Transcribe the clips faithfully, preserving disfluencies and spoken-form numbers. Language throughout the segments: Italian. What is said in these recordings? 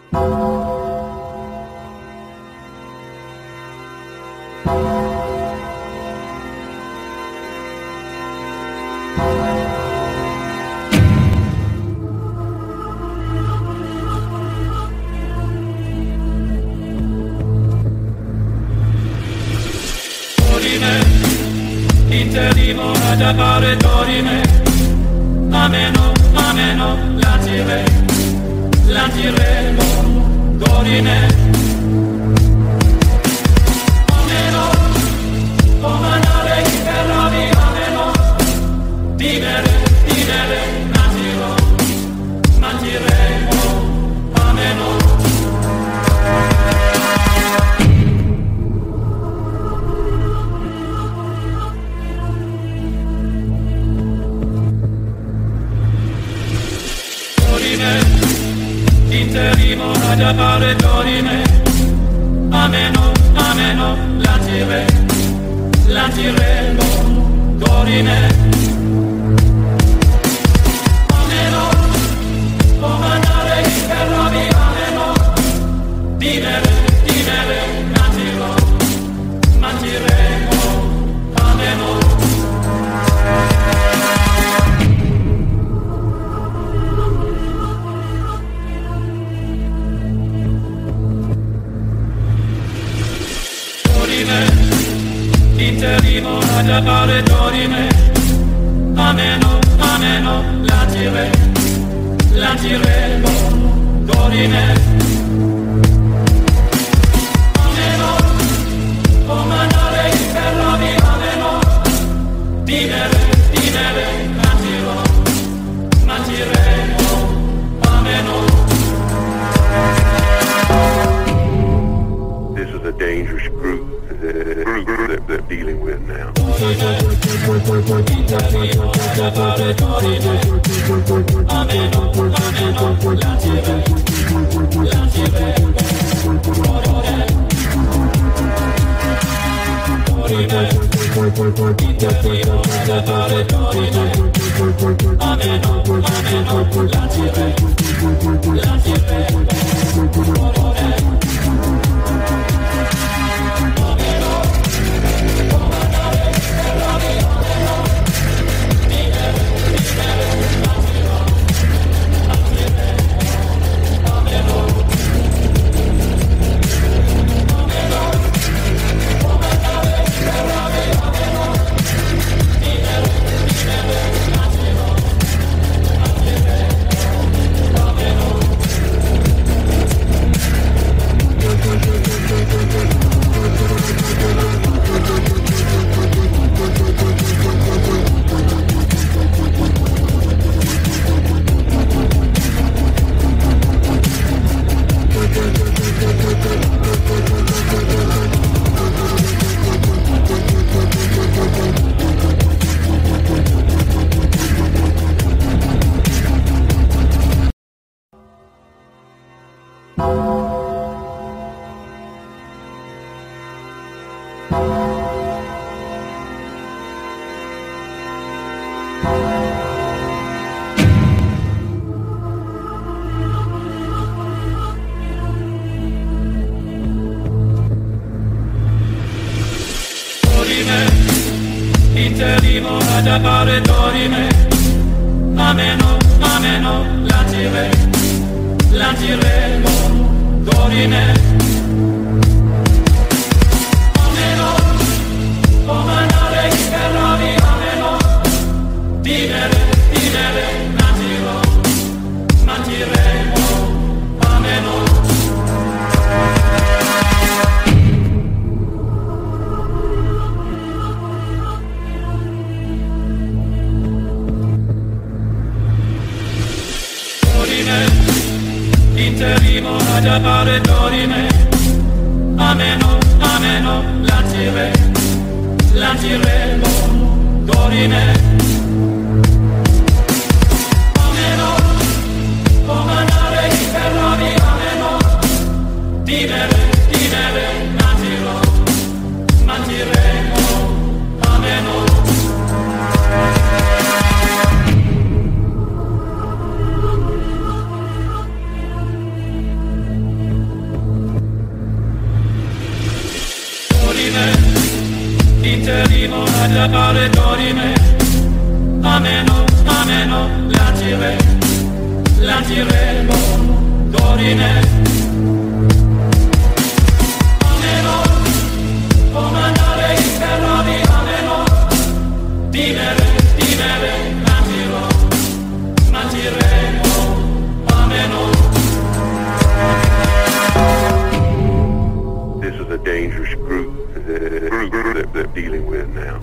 Interimo ad appare dorime, ameno, ameno, lancire, lanciremo, dorime. Ameno, comandare i ferrovi, ameno, vivere, vivere, lanciro, lanciremo, ameno. Interimo ad appare dorime, ameno, ameno, lancire, lanciremo, dorime. Ameno, comandare i ferrovi, ameno, vivere, vivere, lanciro, lanciremo, ameno. Interimo ad appare dorime, ameno, ameno, lancire, lanciremo, dorime. Ameno, comandare i ferrovi, ameno, vivere, vivere, lanciro, lanciremo, ameno. This is a dangerous group. The group that they're dealing with now. Interimo ad appare dorime, ameno, ameno, lancire, lanciremo, dorime. Ameno, comandare i ferrovi, ameno, vivere, vivere, lanciro, lanciremo, ameno. Interimo ad appare dorime, ameno, ameno, lancire, lanciremo, dorime. Ameno, comandare i ferrovi, ameno, vivere, vivere, lanciro, lanciremo, ameno. interimo ad appare dorime. Ameno, ameno, lancire, lanciremo dorime. Ameno, comandare i ferrovi, ameno, dimere, dimere, lanciro, lanciremo, ameno. This is a dangerous group, the group that they're dealing with now.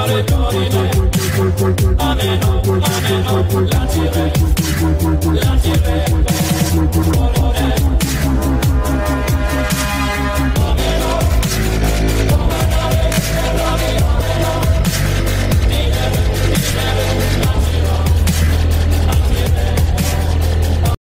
Ameno, ameno,